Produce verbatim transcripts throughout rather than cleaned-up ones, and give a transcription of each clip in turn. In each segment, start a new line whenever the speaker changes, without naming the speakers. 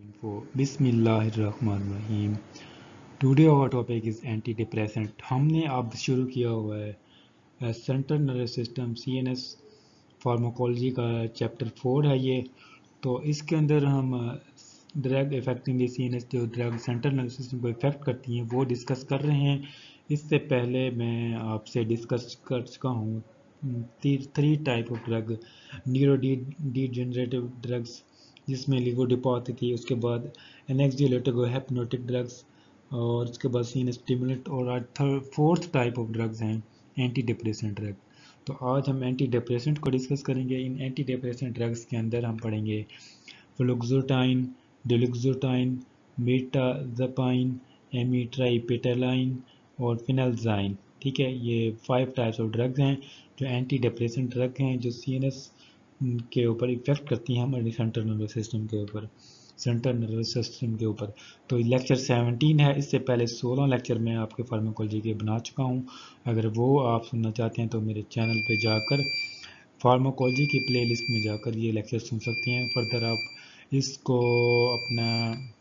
info. बिस्मिल्लाहिर्रहमानिर्रहीम. Today our topic is anti depressant. हमने अब शुरू किया हुआ है central nervous system C N S pharmacology का चैप्टर फोर है ये. तो इसके अंदर हम drug affecting C N S जो ड्रग सेंट्रल नर्वस सिस्टम को इफेक्ट करती हैं वो डिस्कस कर रहे हैं. इससे पहले मैं आपसे डिस्कस कर चुका हूँ three type of drug. Neuro degenerative drugs जिसमें लिवोडिपा आती थी, उसके बाद एनेक्सियोलेटिक हेप्नोटिक ड्रग्स, और उसके बाद सीन स्टिमुलेंट, और आज third fourth type of drugs हैं एंटी डिप्रेसेंट ड्रग. तो आज हम एंटी डिप्रेसेंट को डिस्कस करेंगे. इन एंटी डिप्रेसेंट ड्रग्स के अंदर हम पढ़ेंगे फ्लुक्सोटाइन, डिलुक्सोटाइन, मीटाज़पाइन, एमिट्राइपेटालाइन और फिनाल्जाइन. ठीक है, ये फाइव टाइप्स ऑफ ड्रग्स हैं जो एंटी डिप्रेसेंट ड्रग हैं जो सी एन एस के ऊपर इफेक्ट करती हैं हमारे सेंट्रल नर्वस सिस्टम के ऊपर सेंट्रल नर्वस सिस्टम के ऊपर. तो लेक्चर सेवनटीन है. इससे पहले सोलह लेक्चर मैं आपके फार्माकोलॉजी के बना चुका हूँ. अगर वो आप सुनना चाहते हैं तो मेरे चैनल पे जाकर फार्माकोलॉजी की प्लेलिस्ट में जाकर ये लेक्चर सुन सकते हैं. फर्दर आप इसको अपना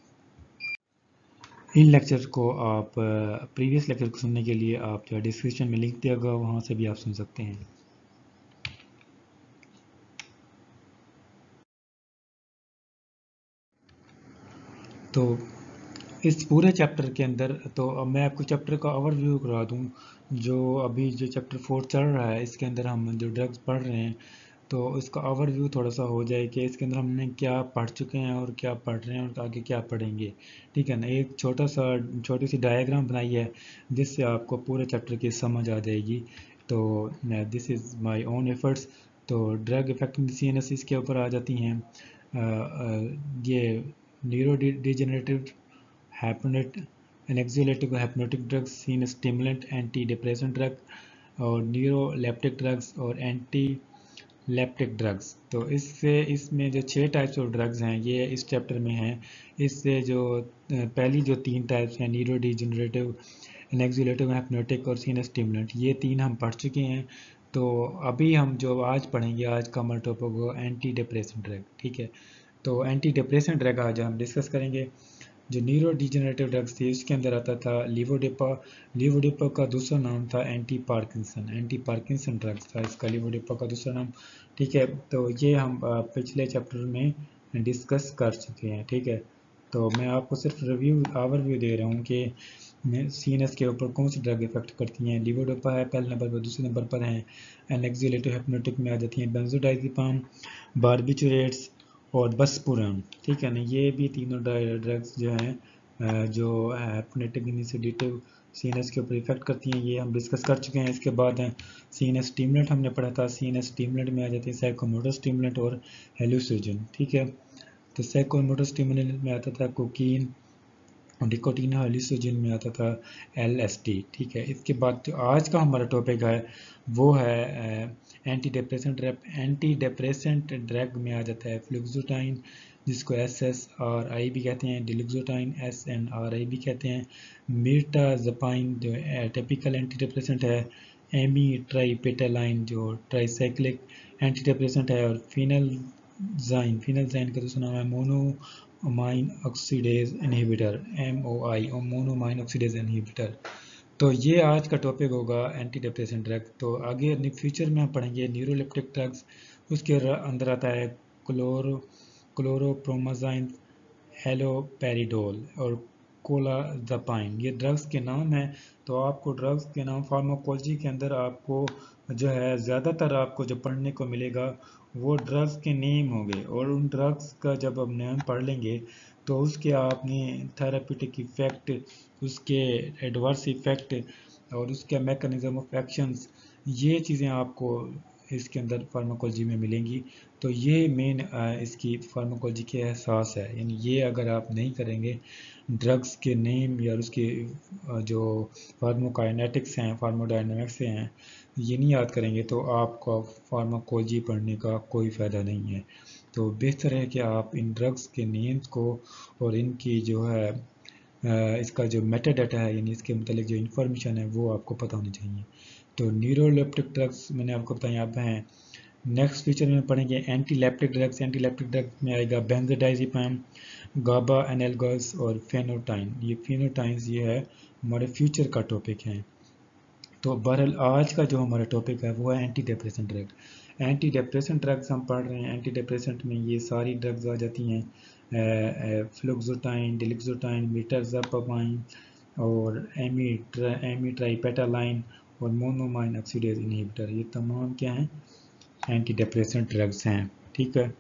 इन लेक्चर को आप प्रीवियस लेक्चर को सुनने के लिए आप जो डिस्क्रिप्शन में लिंक दिया गया वहाँ से भी आप सुन सकते हैं. तो इस पूरे चैप्टर के अंदर तो अब मैं आपको चैप्टर का ओवरव्यू करा दूं. जो अभी जो चैप्टर फोर चल रहा है इसके अंदर हम जो ड्रग्स पढ़ रहे हैं तो इसका ओवरव्यू थोड़ा सा हो जाए कि इसके अंदर हमने क्या पढ़ चुके हैं और क्या पढ़ रहे हैं और आगे क्या पढ़ेंगे. ठीक है ना. एक छोटा सा छोटी सी डायग्राम बनाई है जिससे आपको पूरे चैप्टर की समझ आ जाएगी. तो this is my own efforts. तो drug affecting C N S इसके ऊपर आ जाती हैं. आ, आ, ये neuro degenerative hypnotic anxiolytic hypnotic drugs, CNS stimulant, anti depressant drug और न्यूरोलेप्टिक ड्रग्स और एंटी लेप्टिक ड्रग्स. तो इससे इसमें जो छः टाइप्स ऑफ ड्रग्स हैं ये इस चैप्टर में हैं. इससे जो पहली जो तीन टाइप्स हैं न्यूरो डिजेनरेटिव, एनेक्सियोलेटिव हैप्नोटिक और सीन स्टिमुलेंट, ये तीन हम पढ़ चुके हैं. तो अभी हम जो आज पढ़ेंगे आज का हमारा टॉपिक होगा एंटी डिप्रेसेंट ड्रग. ठीक है. तो एंटी डिप्रेसेंट ड्रग आज हम डिस्कस करेंगे. जो न्यूरो डिजेनरेटिव ड्रग्स थी उसके अंदर आता था लिवोडिपा. लिवोडिपा का दूसरा नाम था anti Parkinson. Anti Parkinson drugs था इसका लिवोडिपा का दूसरा नाम. ठीक है. तो ये हम पिछले चैप्टर में डिस्कस कर चुके हैं. ठीक है. तो मैं आपको सिर्फ रिव्यू ओवरव्यू दे रहा हूँ कि सी एन एस के ऊपर कौन सी ड्रग इफेक्ट करती हैं. लिवोडिपा है पहले नंबर पर. दूसरे नंबर पर हैं एनेक्सियोलेटिव हिप्नोटिक में आ जाती हैं बेंजोडाइज़ेपाम, बारबिचुरेट्स और बसपुरम. ठीक है ना. ये भी तीनों ड्रग्स जो हैं जो hypnotic initiative C N S के ऊपर इफेक्ट करती हैं ये हम डिस्कस कर चुके हैं. इसके बाद सी एन एस स्टिमुलेंट हमने पढ़ा था. सी एन एस स्टिमुलेंट में आ जाती है साइकोमोटर स्टिमुलेंट और हेलुसिनोजन. ठीक है. तो साइकोमोटर स्टिमुलेंट में आता था कोकीन, निकोटीन. हेलुसिनोजन में आता था एल एस डी. ठीक है. इसके बाद जो आज का हमारा टॉपिक है वो है anti depressant drug. Anti depressant drug में आ जाता है फ्लुक्सोटाइन जिसको एस एस आर आई भी कहते हैं, duloxetine S N R I भी कहते हैं, मीटाज़पाइन जो टिपिकल एंटी डिप्रेसेंट है, एमिट्राइपेटालाइन जो ट्राइसाइक्लिक एंटी डिप्रेसेंट है, और फिनाल्जाइन. फिनाल्जाइन का दूसरा नाम है monoamine oxidase inhibitor, M O I, monoamine oxidase inhibitor. तो ये आज का टॉपिक होगा एंटी डिप्रेसेंट ड्रग. तो आगे फ्यूचर में हम पढ़ेंगे न्यूरोलेप्टिक ड्रग्स. उसके अंदर आता है क्लोरो क्लोरोप्रोमाजाइन, हेलोपेरिडोल और कोलाज़ापाइन. ये ड्रग्स के नाम हैं. तो आपको ड्रग्स के नाम फार्माकोलॉजी के अंदर आपको जो है ज़्यादातर आपको जो पढ़ने को मिलेगा वो ड्रग्स के नेम होंगे. और उन ड्रग्स का जब हम नाम पढ़ लेंगे तो उसके आपने थेराप्यूटिक इफ़ेक्ट, उसके एडवर्स इफ़ेक्ट और उसके मैकेनिज्म ऑफ एक्शंस, ये चीज़ें आपको इसके अंदर फार्माकोलॉजी में मिलेंगी. तो ये मेन इसकी फार्माकोलॉजी के एहसास है. यानी ये अगर आप नहीं करेंगे ड्रग्स के नेम या उसके जो फार्माकोकाइनेटिक्स हैं, फार्मोडायनामिक्स हैं, ये नहीं याद करेंगे तो आपका फार्माकोलॉजी पढ़ने का कोई फ़ायदा नहीं है. तो बेहतर है कि आप इन ड्रग्स के नेम्स को और इनकी जो है इसका जो मेटाडाटा है यानी इसके मतलब जो इन्फॉर्मेशन है वो आपको पता होनी चाहिए. तो न्यूरोलेप्टिक ड्रग्स मैंने आपको बताया यहाँ पे हैं नेक्स्ट फीचर में पढ़ेंगे anti epileptic drugs. Anti epileptic drugs में आएगा बेंजोडाइजेपाम, गाबा एनालगस और फेनोटाइन। ये फेनोटाइंस ये है हमारे फ्यूचर का टॉपिक है। तो बहरहाल आज का जो हमारा टॉपिक है वो है anti depressant drug. Anti depressant drugs हम पढ़ रहे हैं। एंटी डिप्रेसेंट में ये सारी ड्रग्स आ जाती हैं, फ्लुक्सोटाइन, डिलिक्सोटाइन, मीटरजापामाइन और एमीट्रा एमीट्राइपेटालाइन और मोनोमाइन ऑक्सीडेज इनहिबिटर। ये तमाम क्या हैं, एंटी डिप्रेसेंट ड्रग्स हैं। ठीक है,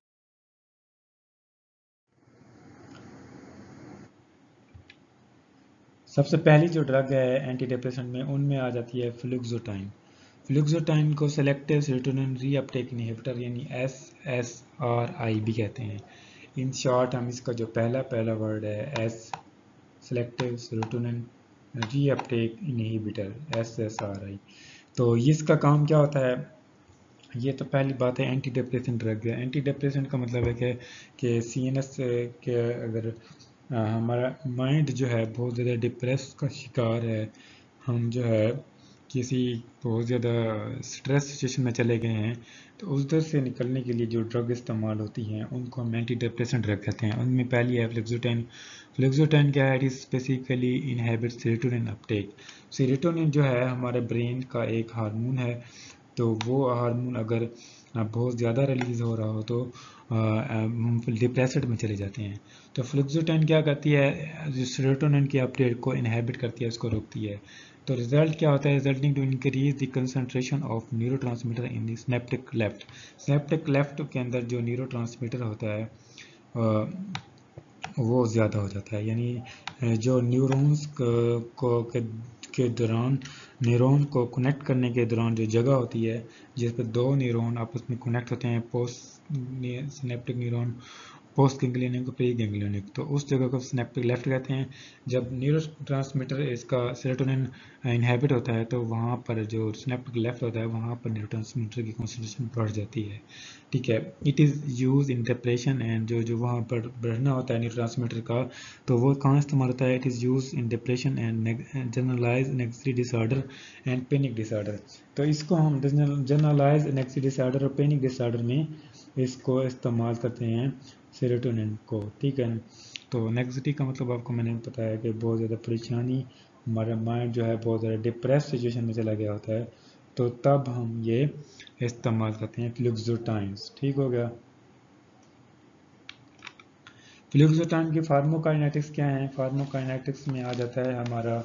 सबसे पहली जो ड्रग है एंटी डिप्रेसेंट में उनमें आ जाती है फ्लुक्सोटाइन। फ्लुक्सोटाइन को सेलेक्टिव सेरोटोनिन रीअपटेक इनहिबिटर यानी एस एस आर आई भी कहते हैं। इन शॉर्ट हम इसका जो पहला पहला वर्ड है S, selective serotonin reuptake inhibitor, S S R I. तो इसका काम क्या होता है, ये तो पहली बात है एंटी डिप्रेसेंट ड्रग है। एंटी डिप्रेसेंट का मतलब है कि कि सी एन एस के अगर आ, हमारा माइंड जो है बहुत ज़्यादा डिप्रेस का शिकार है, हम जो है किसी बहुत ज़्यादा स्ट्रेस सिचुएशन में चले गए हैं, तो उस दर से निकलने के लिए जो ड्रग इस्तेमाल होती हैं उनको हम एंटी डिप्रेसेंट ड्रग कहते हैं। उनमें पहली है फ्लुक्सोटाइन। फ्लुक्सोटाइन क्या है, it is specifically inhibit serotonin uptake. Serotonin जो है हमारे ब्रेन का एक हार्मोन है, तो वो हार्मोन अगर बहुत ज़्यादा रिलीज़ हो रहा हो तो हम डिप्रेसड में चले जाते हैं। तो फ्लुक्सोटाइन क्या करती है, जो सेरोटोनिन के अपटेट को इनहिबिट करती है, उसको रोकती है। तो रिजल्ट क्या होता है, resulting to increase the concentration of neurotransmitter in the synaptic cleft. Synaptic cleft के अंदर जो न्यूरोट्रांसमीटर होता है वो ज़्यादा हो जाता है, यानी जो न्यूरॉन्स को के, के दौरान न्यूरॉन को कनेक्ट करने के दौरान जो जगह होती है जिस पर दो न्यूरॉन आपस में कनेक्ट होते हैं, post synaptic neuron, post ganglionic और प्री गैंग्लियनिक, तो उस जगह को सिनेप्टिक लेफ्ट कहते हैं। जब न्यूरो ट्रांसमीटर इसका सेरोटोनिन इनहिबिट होता है तो वहाँ पर जो सिनेप्टिक लेफ्ट होता है वहाँ पर न्यूरो ट्रांसमीटर की कॉन्सेंट्रेशन बढ़ जाती है। ठीक है, it is use in depression and जो जो वहाँ पर बढ़ना होता है न्यूरो ट्रांसमीटर का, तो वो कहाँ इस्तेमाल होता है, it is use in depression and generalize anxiety disorder and panic disorder. तो इसको हम जनरलाइज एंग्जायटी डिसऑर्डर और पैनिक डिसऑर्डर में इसको इस्तेमाल करते हैं सेरोटोनिन को। ठीक है, तो एंग्जायटी का मतलब आपको मैंने बताया कि बहुत ज़्यादा परेशानी, हमारा माइंड जो है बहुत ज़्यादा डिप्रेस सिचुएशन में चला गया होता है, तो तब हम ये इस्तेमाल करते हैं फ्लुक्सोटाइन्स। ठीक हो गया। फ्लुक्सोटाइन की फार्माकोकाइनेटिक्स क्या है, फार्माकोकाइनेटिक्स में आ जाता है हमारा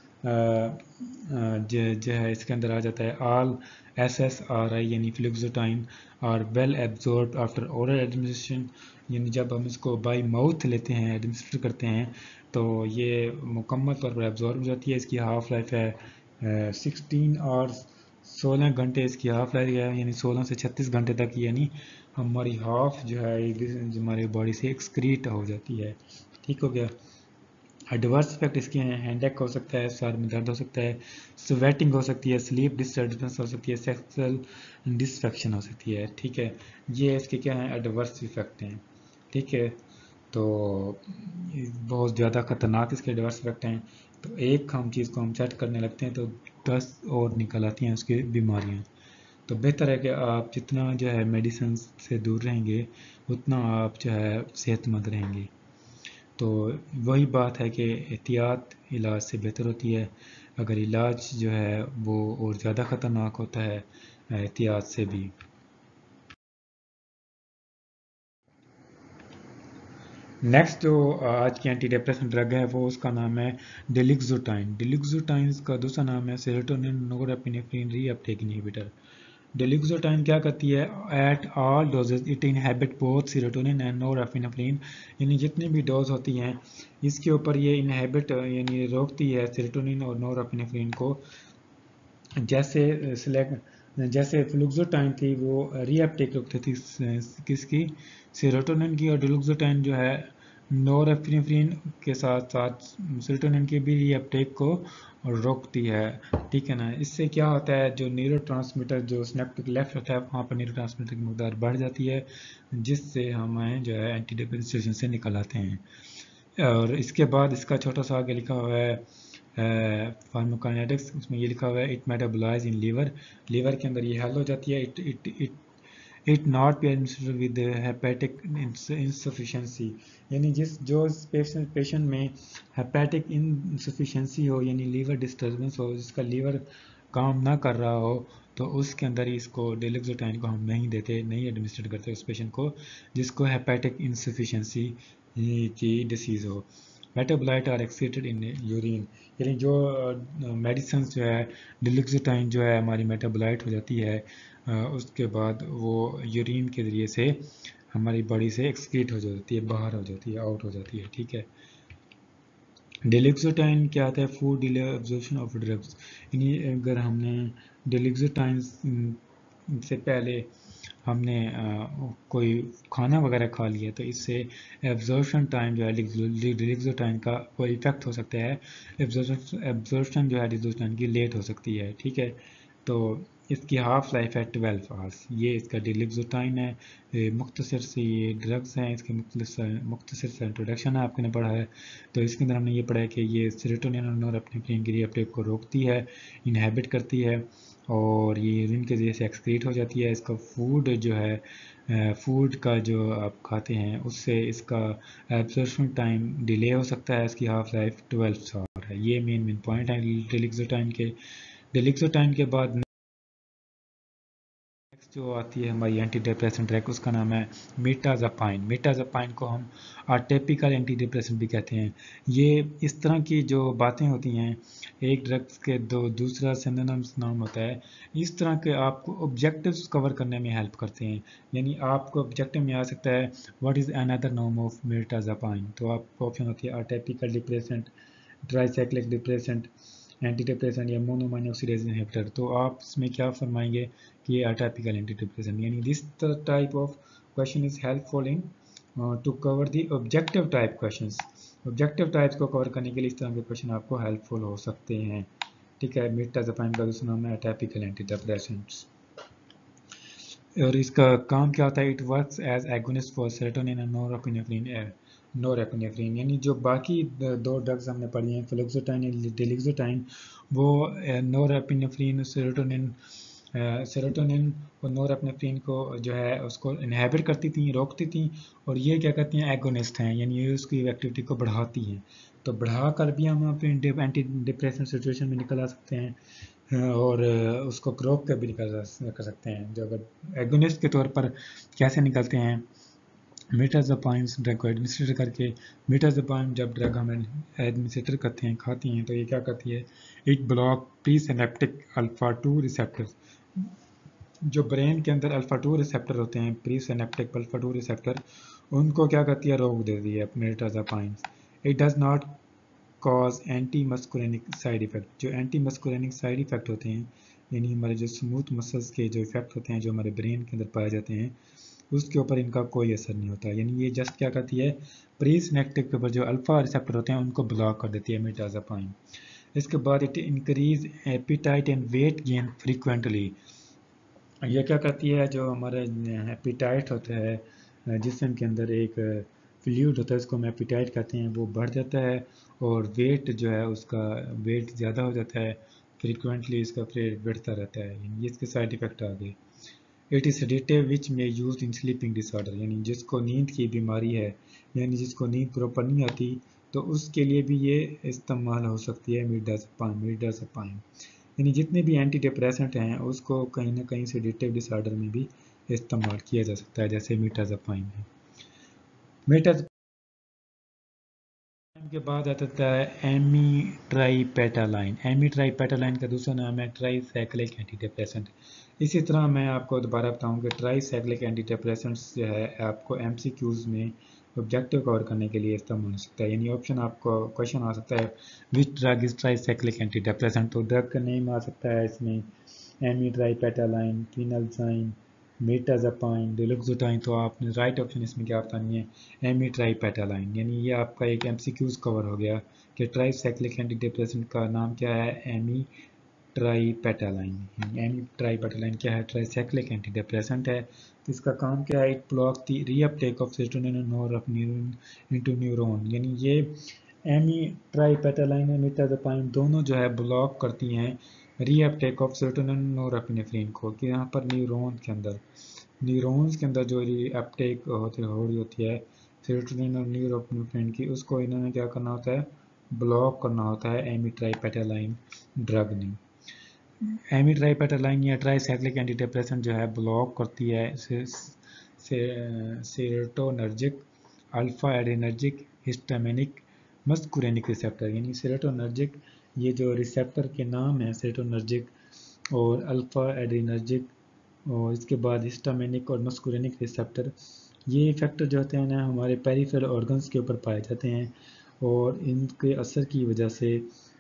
जो जो है इसके अंदर आ जाता है all S S R I यानी फ्लुक्सोटाइन और well absorb after oral administration, यानी जब हम इसको बाई माउथ लेते हैं, एडमिनिस्टर करते हैं, तो ये मुकम्मल तौर पर एब्जॉर्ब हो जाती है। इसकी हाफ लाइफ है सिक्सटीन और सोलह घंटे इसकी हाफ लाइफ है, यानी सोलह से छत्तीस घंटे तक, यानी हमारी हाफ जो है हमारी बॉडी से एक्सक्रीट हो जाती है। ठीक हो गया। एडवर्स इफेक्ट इसके हैं, हैंडेक हो सकता है, सर में दर्द हो सकता है, स्वेटिंग हो सकती है, स्लीप डिस्टर्बेंस हो सकती है, सेक्सुअल डिसफेक्शन हो सकती है। ठीक है, ये इसके क्या हैं, एडवर्स इफेक्ट हैं। ठीक है, तो बहुत ज़्यादा ख़तरनाक इसके एडवर्स इफेक्ट हैं। तो एक हम चीज़ को हम सेट करने लगते हैं तो दस और निकल आती हैं उसकी बीमारियाँ। तो बेहतर है कि आप जितना जो है मेडिसिन से दूर रहेंगे उतना आप जो है सेहतमंद रहेंगे। तो वही बात है कि एहतियात इलाज से बेहतर होती है। अगर इलाज जो है वो और ज़्यादा ख़तरनाक होता है एहतियात से भी। नेक्स्ट जो आज की एंटी डिप्रेशन ड्रग है वो उसका नाम है डिलिक्सोटाइन। डिलिक्सोटाइन का दूसरा नाम है serotonin norepinephrine reuptake inhibitor. Duloxetine क्या करती है, at all dosages it inhibit both serotonin and norepinephrine, यानी जितनी भी डोज होती हैं इसके ऊपर ये इनहिबिट यानी रोकती है सेरोटोनिन और नोरेपिनेफ्रिन को। जैसे सिलेक्ट जैसे फ्लुक्सोटाइन थी वो रीअपटेक रोकती थी किसकी, सेरोटोनिन की, और डिलुक्सोटाइन जो है नोरेपिनेफ्रिन के साथ साथ सेरोटोनिन के भी रीअपटेक को रोकती है। ठीक है ना, इससे क्या होता है, जो न्यूरोट्रांसमीटर जो सिनेप्टिक लेफ्ट होता है वहाँ पर न्यूरोट्रांसमीटर की मकदार बढ़ जाती है, जिससे हमें जो है एंटी डिप्रेसेंट से निकल आते हैं। और इसके बाद इसका छोटा सा आगे लिखा हुआ है फार्माकोकाइनेटिक्स, उसमें ये लिखा हुआ है it metabolize in liver, liver के अंदर ये हल हो जाती है। It it it it not be administered with hepatic insufficiency, यानी जिस जो पेशेंट पेशेंट में हेपेटिक इंसफिशेंसी हो, यानी लीवर डिस्टर्बेंस हो, जिसका लीवर काम ना कर रहा हो, तो उसके अंदर ही इसको डेलेक्सोटाइन को हम नहीं देते, नहीं एडमिनिस्ट्रेट करते उस पेशेंट को जिसको हेपेटिक इंसफिशेंसी की डिसीज़ हो। Metabolite are excited in urine, यानी जो मेडिसिन जो है डेलेक्सोटाइन जो है हमारी मेटाबोलाइट हो जाती है, उसके बाद वो यूरिन के ज़रिए से हमारी बॉडी से एक्सक्रीट हो जाती है, बाहर हो जाती है, आउट हो जाती है, ठीक है। डेलेक्सोटाइन क्या आता है? Food delay absorption of drugs, यानी अगर हमने डेलेक्सोटाइन से पहले हमने आ, कोई खाना वगैरह खा लिया तो इससे एब्जॉर्प्शन टाइम जो है डेलेक्सोटाइन का वो इफेक्ट हो सकता है, एब्जॉर्प्शन जो है डेलेक्सोटाइन की लेट हो सकती है, ठीक है। तो इसकी हाफ लाइफ है ट्वेल्व आवर्स, ये इसका डेलेक्सोटाइन है। मुख्तसर से ये ड्रग्स हैं, इसके मुख्तसर से इंट्रोडक्शन है आपने पढ़ा है। तो इसके अंदर हमने ये पढ़ा है कि ये सेरोटोनिन और नॉरएपिनेफ्रिन की रीअपटेक को रोकती है, इनहेबिट करती है, और ये यूरिन के ज़रिए से एक्सक्रीट हो जाती है। इसका फूड जो है, फूड का जो आप खाते हैं उससे इसका एब्जॉर्प्शन टाइम डिले हो सकता है, इसकी हाफ लाइफ ट्वेल्व आवर है। ये मेन मेन पॉइंट है डेलेक्सोटाइन के। डेलेक्सोटाइन के बाद नेक्स्ट जो आती है हमारी एंटी डिप्रेसेंट ड्रग, उसका नाम है मीटाज़ापाइन। मीटाज़ापाइन को हम आर्टेपिकल एंटी डिप्रेसेंट भी कहते हैं। ये इस तरह की जो बातें होती हैं, एक ड्रग्स के दो दूसरा सिनोनिम्स नाम होता है, इस तरह के आपको ऑब्जेक्टिव्स कवर करने में हेल्प करते हैं। यानी आपको ऑब्जेक्टिव में आ सकता है what is another name of mirtazapine, तो आपको ऑप्शन होती है atypical depressant, tricyclic depressant, anti depressant या मोनोमाइन ऑक्सीडेज इनहिबिटर। तो आप इसमें क्या फरमाएंगे कि ये आटापिकल एंटी डिप्रेसेंट, यानी this type of question is helpful in to cover the objective type questions. Objective types को कवर करने के लिए इस तरह के क्वेश्चन आपको हेल्पफुल हो सकते हैं, ठीक है। मीटाज़ापाइन का दूसरा नाम है आटापिकल एंटी डिप्रेसेंट्स, और इसका काम क्या होता है? It works as agonist for serotonin and norepinephrine. Norepinephrine यानी जो बाकी दो ड्रग्स हमने पढ़ी हैं, फ्लोक्सोटाइन और डेलेक्सोटाइन, वो नॉरएपिनेफ्रिन, सेरोटोनिन सेरोटोनिन और नॉरएपिनेफ्रिन को जो है उसको इनहेबिट करती थी, रोकती थी, और ये क्या कहती हैं? एगोनिस्ट हैं, यानी ये उसकी एक्टिविटी को बढ़ाती हैं। तो बढ़ा कर भी हम अपने एंटी डिप्रेशन सिचुएशन में निकल आ सकते हैं, और उसको रोक कर भी निकल कर सकते हैं। जो अगर एगोनिस्ट के तौर पर कैसे निकलते हैं? मीटाज़ापाइन ड्रग को एडमिनिस्ट्रेट करके, मीटाज़ापाइन जब ड्रग हम एडमिनिस्ट्रेट करते हैं, खाती हैं, तो ये क्या करती है? It block presynaptic alpha two receptor, जो ब्रेन के अंदर अल्फा टू रिसेप्टर होते हैं, presynaptic alpha two receptor, उनको क्या करती है? रोक देती है mirtazapine. It does not cause anti muscarinic side effect, जो एंटी मस्कुरेनिक साइड इफेक्ट होते हैं, यानी हमारे जो स्मूथ मसल्स के जो इफेक्ट होते हैं जो हमारे ब्रेन के अंदर पाए जाते हैं, उसके ऊपर इनका कोई असर नहीं होता। यानी ये जस्ट क्या करती है? प्री सिनेप्टिक के ऊपर जो अल्फा रिसेप्टर होते हैं उनको ब्लॉक कर देती है मीटाज़ापाइन। इसके बाद it increase appetite and weight gain frequently, ये क्या करती है? जो हमारा एपिटाइट होता है जिसम के अंदर एक फ्लूइड होता है, उसको हम एपिटाइट कहते हैं, वो बढ़ जाता है, और वेट जो है उसका वेट ज़्यादा हो जाता है, फ्रीक्वेंटली इसका वेट बढ़ता रहता है, यानी इसके साइड इफ़ेक्ट आ गए। इट इज़ सेडेटिव विच में यूज इन स्लीपिंग डिसऑर्डर, यानी जिसको नींद की बीमारी है, यानी जिसको नींद प्रॉपर नहीं आती, तो उसके लिए भी ये इस्तेमाल हो सकती है मीटाज़ापाइन। मीटाज़ापाइन यानी जितने भी एंटी डिप्रेसेंट हैं उसको कहीं ना कहीं सेडेटिव डिसऑर्डर में भी इस्तेमाल किया जा सकता है, जैसे मीटाज़ापाइन है। मीटाज़ापाइन के बाद आता है एमीट्राइपेटालाइन। एमीट्राइपेटालाइन का दूसरा नाम है ट्राइसाइक्लिक एंटी डिप्रेसेंट। इसी तरह मैं आपको दोबारा बताऊं कि ट्राइसाइक्लिक एंटी डिप्रेसेंट्स जो है आपको एमसीक्यूज में ऑब्जेक्टिव कवर करने के लिए इस्तेमाल हो सकता है, यानी ऑप्शन आपको क्वेश्चन आ सकता है which drug is tricyclic anti depressant, तो ड्रग का नेम आ सकता है इसमें एमीट्राइपेटालाइन, फिनाल्जाइन, मीटाज़ापाइन, डेलोक्सोटाइन। तो आपने राइट ऑप्शन इसमें क्या बतानी है? एमीट्राइपेटालाइन। यानी ये आपका एक एमसीक्यूज कवर हो गया कि ट्राइसाइक्लिक एंटी डिप्रेसेंट का नाम क्या है? एमी ट्राइपेटालाइन। एमीट्राइपेटालाइन क्या है? ट्राइसाइक्लिक एंटी डिप्रेसेंट है। तो इसका काम क्या है? It block the reuptake of serotonin and norepinephrine into neuron, यानी ये एमी ट्राइपेटालाइन एमिट्राजोपाइन दोनों जो है ब्लॉक करती हैं रीअपटेक ऑफ सेरोटोनिन नोरेपिनेफ्रिन को, कि यहाँ पर न्यूरॉन के अंदर न्यूरॉन्स के अंदर जो रीअपटेक होती हो रही होती है सेरोटोनिन और नोरेपिनेफ्रिन की, उसको इन्होंने क्या करना होता है, ब्लॉक करना होता है एमी ट्राइपेटालाइन ड्रग ने। एमी ट्राइपेटालाइन या ट्राइसाइक्लिक एंटीडिप्रेसेंट जो है ब्लॉक करती है से, से, serotonergic alpha adrenergic histaminic muscarinic receptor, यानी सेरोटोनर्जिक ये जो रिसेप्टर के नाम है सेरोटोनर्जिक और अल्फा एड्रेनर्जिक और इसके बाद हिस्टामिनिक और मस्कुरेनिक रिसेप्टर, ये फैक्टर जो होते हैं ना हमारे पेरिफेरल ऑर्गन्स के ऊपर पाए जाते हैं और इनके असर की वजह से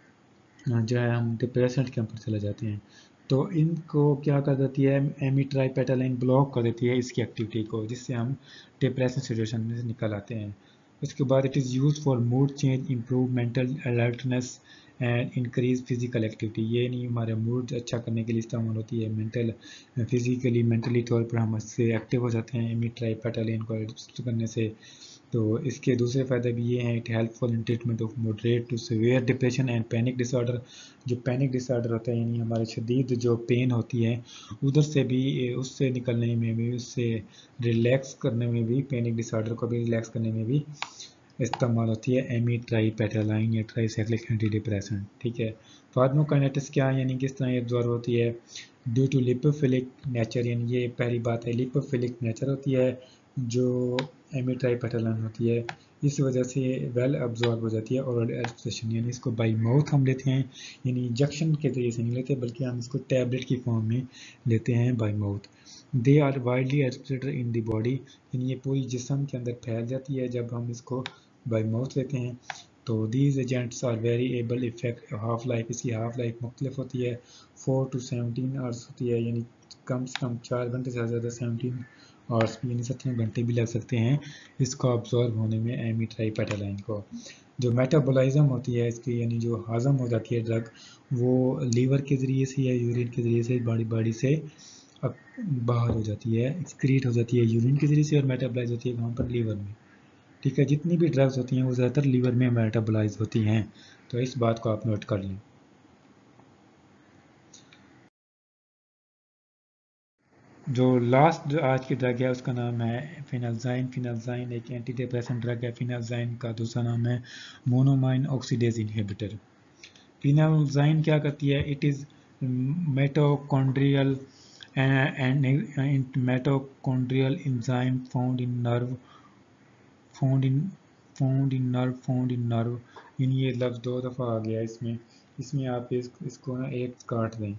जो है हम डिप्रेशन के ऊपर चले जाते हैं। तो इनको क्या कर देती है, एमिट्राइपेटालाइन ब्लॉक कर देती है इसकी एक्टिविटी को, जिससे हम डिप्रेशन सिचुएशन में से निकल आते हैं। उसके बाद it is use for mood change, improve mental alertness and increase physical activity, ये नहीं हमारे मूड अच्छा करने के लिए इस्तेमाल होती है, मेंटल फिजिकली मेंटली तौर पर हम इससे एक्टिव हो जाते हैं एमिट्राइपेटालाइन को एडजस्ट करने से। तो इसके दूसरे फ़ायदे भी ये हैं, it helpful in treatment of moderate to severe depression and panic disorder, जो पैनिक डिसऑर्डर होता है यानी हमारे शदीद जो पेन होती है उधर से भी, उससे निकलने में भी, उससे रिलैक्स करने में भी, पैनिक डिसऑर्डर को भी रिलैक्स करने में भी इस्तेमाल होती है एमी ट्राइपेटालाइन या ट्राइसाइक्लिक एंटी डिप्रेसेंट। ठीक है, फार्माकोकाइनेटिक्स क्या है, यानी किस तरह ये अब्जॉर्ब होती है, ड्यू टू लिपोफिलिक नेचर, यानी ये पहली बात है लिपोफिलिक नेचर होती है जो एमिट्राइपेटालाइन होती है, इस वजह से वेल अब्जॉर्ब हो जाती है और एब्जॉर्प्शन, यानी इसको बाई माउथ हम लेते हैं, यानी इंजेक्शन के जरिए से नहीं लेते बल्कि हम इसको टैबलेट की फॉर्म में लेते हैं by mouth. They are widely absorbed in the body, यानी ये पूरी जिस्म के अंदर फैल जाती है जब हम इसको बाई माउथ लेते हैं। तो these agents are variable effect, half life इसकी हाफ लाइफ मुख्तलिफ होती है, फोर टू सेवनटीन आवर्स होती है, यानी कम से कम चार घंटे से ज़्यादा सेवनटीन आवर्स यानी सत्रह घंटे भी लग सकते हैं इसको अब्जॉर्ब होने में एमिट्राइपेटालाइन को। जो मेटाबॉलिज्म होती है इसकी, यानी जो हज़म हो जाती है ड्रग, वो लीवर के ज़रिए से या यूरिन के ज़रिए से बॉडी बॉडी से बाहर हो जाती है, एक्सक्रीट हो जाती है यूरिन के ज़रिए से और मेटाबॉलाइज होती है वहाँ पर लीवर में। ठीक है, जितनी भी ड्रग्स होती हैं वो ज़्यादातर लीवर में मेटाबॉलाइज होती हैं, तो इस बात को आप नोट कर लें। जो लास्ट आज की ड्रग है उसका नाम है फिनाल्जाइन। फिनाल्जाइन एक एंटी डिप्रेसेंट ड्रग है। फिनाल्जाइन का दूसरा नाम है मोनोमाइन ऑक्सीडेज इनहिबिटर। फिनाल्जाइन क्या करती है, it is mitochondrial and mitochondrial enzyme found in nerve found in found in nerve found in nerve in ये लफ्ज़ दो दफ़ा आ गया इसमें इसमें आप इस, इसको ना एक काट दें।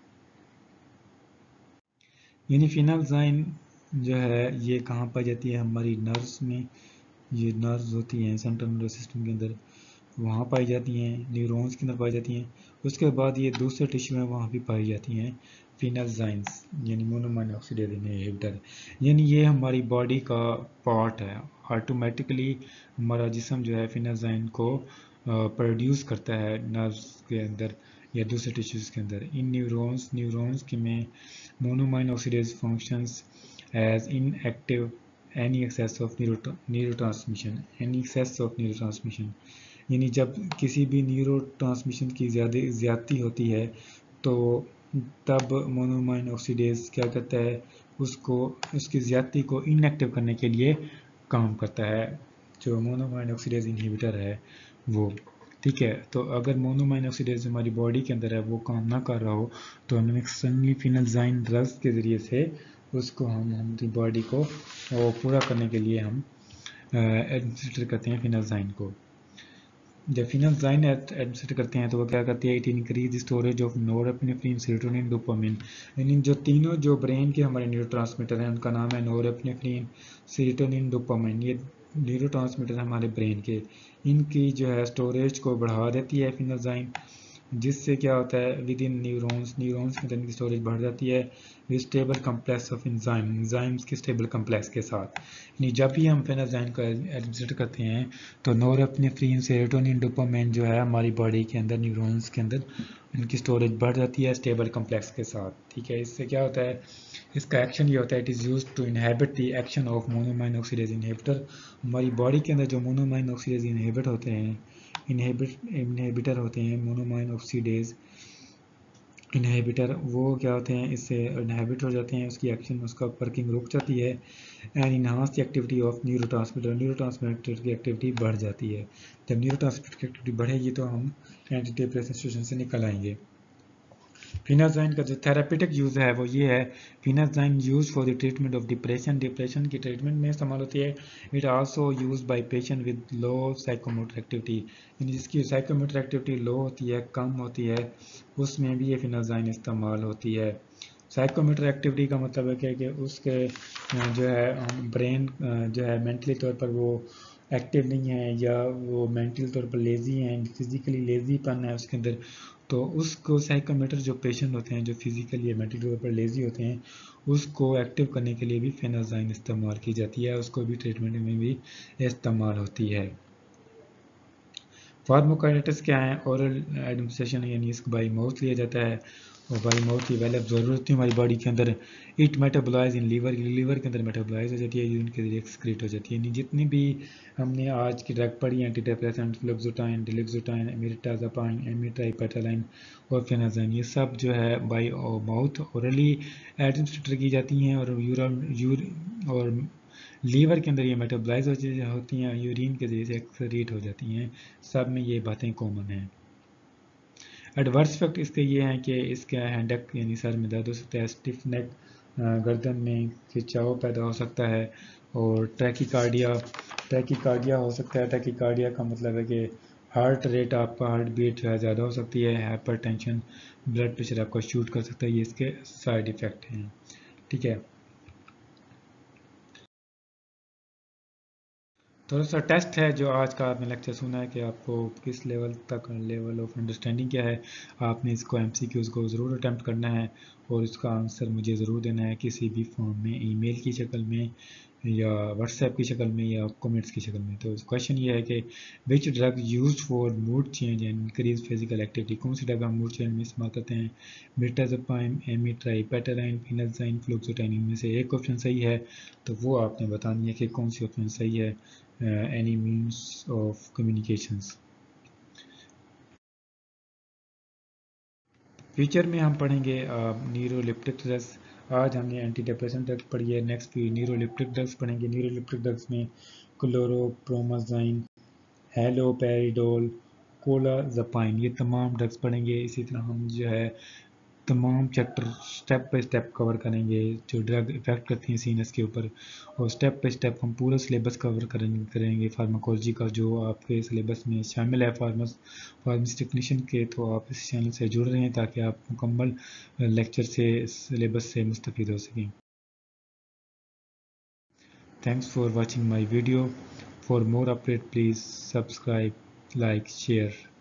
यानी फिनाल्जाइन जो है ये कहाँ पाई जाती है, हमारी नर्व्स में, ये नर्व्स होती हैं सेंट्रल नर्वस सिस्टम के अंदर, वहाँ पाई जाती हैं, न्यूरॉन्स के अंदर पाई जाती हैं। उसके बाद ये दूसरे टिश्यू में वहाँ भी पाई जाती हैं फिनाल्जाइंस, यानी मोनोमाइन ऑक्सीडेज इनहिबिटर। यानी ये हमारी बॉडी का पार्ट है, ऑटोमेटिकली हमारा जिस्म जो है फिनाल्जाइन को प्रोड्यूस करता है नर्व्स के अंदर या दूसरे टिश्यूज़ के अंदर। इन न्यूरॉन्स न्यूरॉन्स के में monoamine oxidase functions as inactive any excess of neurotransmission any excess of neurotransmission, यानी जब किसी भी न्यूरो ट्रांसमिशन की ज़्यादा ज़्यादती होती है तो तब मोनोमाइन ऑक्सीडेज क्या करता है, उसको उसकी ज़्यादती को इनएक्टिव करने के लिए काम करता है, जो मोनोमाइन ऑक्सीडेज इनहिबिटर है वो। ठीक है, तो अगर मोनोमाइन ऑक्सीडेज हमारी बॉडी के अंदर है वो काम ना कर रहा हो तो हम एक्सटर्नली फिनाल्जाइन ड्रग्स के ज़रिए से उसको हम हमारी बॉडी को पूरा करने के लिए हम एडमिनिस्ट्रेट करते हैं फिनाल्जाइन को। जब फिनाल्जाइन एडमिनिस्ट्रेट करते हैं तो वो क्या करती है, it increase storage of norepinephrine, serotonin, dopamine, यानी जो तीनों जो ब्रेन के हमारे न्यूरोट्रांसमीटर हैं उनका नाम है नोरेपिनेफ्रिन, सेरोटोनिन, डोपामिन, ये न्यूरोट्रांसमीटर हमारे ब्रेन के, इनकी जो है स्टोरेज को बढ़ा देती है फिनाल्जाइन, जिससे क्या होता है विद इन न्यूरॉन्स न्यूरॉन्स के अंदर इनकी स्टोरेज बढ़ जाती है with stable complex of enzyme enzymes के स्टेबल कम्प्लेक्स के साथ। यानी जब भी हम फिनाल्जाइन को एडमिनिस्ट्रेट करते हैं तो नोरेपिनेफ्रिन, सेरोटोनिन, डोपामिन जो है हमारी बॉडी के अंदर न्यूरॉन्स के अंदर इनकी स्टोरेज बढ़ जाती है स्टेबल कम्प्लेक्स के साथ। ठीक है, इससे क्या होता है, इसका एक्शन ये होता है, it is use to inhibit the action of monoamine oxidase inhibitor. हमारी बॉडी के अंदर जो मोनोमाइन ऑक्सीडेज इनहिबिट होते हैं इनहिबिट इनहिबिटर होते हैं मोनोमाइन ऑक्सीडेज इनहिबिटर, वो क्या होते हैं, इससे इनहिबिट हो जाते हैं, उसकी एक्शन उसका वर्किंग रुक जाती है। And enhance the activity of neurotransmitter, neurotransmitter की एक्टिविटी बढ़ जाती है। जब न्यूरोट्रांसमीटर की एक्टिविटी बढ़ेगी तो हम एंटी डिप्रेसेंट सिचुएशन से निकल आएंगे। फिनाजाइन का जो थेरापेटिक यूज़ है वो ये है, phenelzine use for the treatment of depression, depression की ट्रीटमेंट में इस्तेमाल होती है। It also use by patient with low psychomotor activity, यानी जिसकी साइकोमोटर एक्टिविटी लो होती है, कम होती है, उसमें भी ये फिनाजाइन इस्तेमाल होती है। साइकोमोटर एक्टिविटी का मतलब है कि, कि उसके जो है ब्रेन जो है मेंटली तौर पर वो एक्टिव नहीं है, या वो मेंटली तौर पर लेज़ी हैं, फिजिकली लेज़ीपन है उसके अंदर, तो उसको साइकोमेटर जो पेशेंट होते हैं जो फिजिकली या मेंटली तौर पर लेज़ी होते हैं, उसको एक्टिव करने के लिए भी फेनाजाइन इस्तेमाल की जाती है, उसको भी ट्रीटमेंट में भी इस्तेमाल होती है। फार्माकोकाइनेटिक्स क्या है, ओरल एडमिनिस्ट्रेशन यानी इसको बाई माउथ लिया जाता है, और बाई माउथ ही वेल एब्जॉर्ब होती है हमारी बॉडी के अंदर। It metabolize in liver, liver के अंदर मेटाबोलाइज हो जाती है, यूरिन के जरिए एक्सक्रीट हो जाती है। यानी जितनी भी हमने आज की ड्रग पढ़ी, एंटी डिप्रेसेंट, फ्लोक्सोटाइन, डिलॉक्सोटाइन, एमिट्राज़ोपाइन, एमिट्राइपेटालाइन और फेनाजाइन, ये सब जो है बाई माउथ ओरली एडमिनिस्ट्रेट की जाती हैं, और यूरन यूर और लीवर के अंदर ये मेटाबोलाइज होती हैं, यूरिन के जरिए से एक्सक्रीट हो जाती हैं। सब में ये बातें कॉमन हैं। एडवर्स इफेक्ट इसके ये हैं कि इसका हैंडक यानी सर में दर्द हो सकता है, स्टिफ नेक, गर्दन में खिंचाव पैदा हो सकता है, और टैकीकार्डिया टैकीकार्डिया हो सकता है। टैकीकार्डिया का मतलब है कि हार्ट रेट, आपका हार्ट बीट जो है ज़्यादा हो सकती है। हाइपरटेंशन, ब्लड प्रेशर आपका शूट कर सकता है, ये इसके साइड इफ़ेक्ट हैं। ठीक है, थोड़ा सा टेस्ट है जो आज का आपने लेक्चर सुना है कि आपको किस लेवल तक, लेवल ऑफ अंडरस्टैंडिंग क्या है। आपने इसको एमसीक्यूज़ को ज़रूर अटैम्प्ट करना है, और इसका आंसर मुझे ज़रूर देना है किसी भी फॉर्म में, ईमेल की शक्ल में या व्हाट्सएप की शक्ल में या कमेंट्स की शक्ल में। तो क्वेश्चन ये है कि which drug use for mood change and increase physical activity, कौन सी ड्रग हम मूड चेंज में इस्तेमाल करते हैं। मिर्टाज़ोपाइन, एमिट्राइपेटालाइन, फिनाजाइन, फ्लोक्सोटाइन, इनमें से एक ऑप्शन सही है, तो वो आपने बतानी है कि कौन सी ऑप्शन सही है। Uh, any means of communications। Future में हम पढ़ेंगे न्यूरोलिप्टिक ड्रग्स। आज हमने एंटी डिप्रेशन ड्रग्स पढ़ी है, नेक्स्ट न्यूरोलिप्टिक ड्रग्स पढ़ेंगे। न्यूरोलिप्टिक ड्रग्स में क्लोरोप्रोमाजाइन, हेलोपेरिडोल, कोलाजपाइन, ये तमाम ड्रग्स पढ़ेंगे। इसी तरह हम जो है तमाम chapter step by step cover करेंगे जो ड्रग इफेक्ट करती हैं सीनस के ऊपर, और स्टेप बाय स्टेप हम पूरा सिलेबस कवर करेंगे करेंगे फार्माकोलॉजी का, जो आपके सिलेबस में शामिल है फार्मस फार्मेसी टेक्नीशियन के। तो आप इस चैनल से जुड़ रहे हैं ताकि आप मुकम्मल लेक्चर से, सिलेबस से मुस्तफ़ीद हो सकें। Thanks for watching my video. For more update please subscribe, like, share.